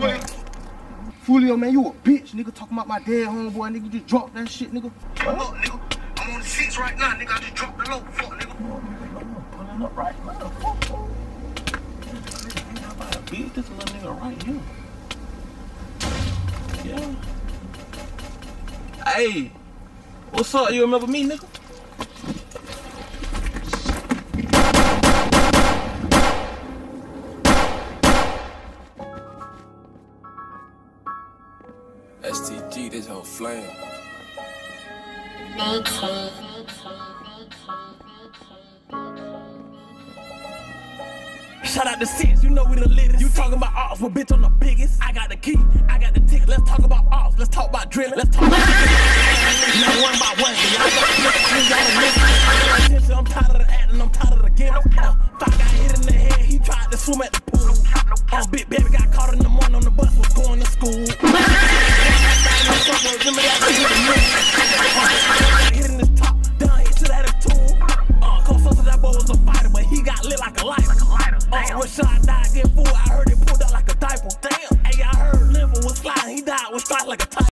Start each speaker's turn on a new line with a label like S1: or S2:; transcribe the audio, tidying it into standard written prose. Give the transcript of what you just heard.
S1: Fulio, man, you a bitch, nigga. Talking about my dead homeboy, nigga. You just dropped that shit, nigga.
S2: What? Look, nigga. I'm on the 6 right now, nigga. I just dropped the low. Fuck, nigga.
S1: Pulling up right now. Fuck. Beat this little nigga right here. Yeah. Hey, what's up? You remember me, nigga?
S3: STG, this whole flame.
S4: Shout out to Six, you know we the latest. You talking about ops, but bitch, I'm the biggest. I got the key, I got the ticket. Let's talk about ops, let's talk about drilling. Let's talk about one by one. I'm tired of the acting, I'm tired of the game. Thought got hit in the head, he tried to swim at the pool. Big baby got caught in the morning on the bus, was going to school. Hitting this top, down hit to that tool. Cause of that boy was a fighter, but he got lit like a lighter. Rashad died, get fooled. I heard it pulled out like a diaper. Damn. Hey, I heard Liver was sliding. He died with stripes like a tiger.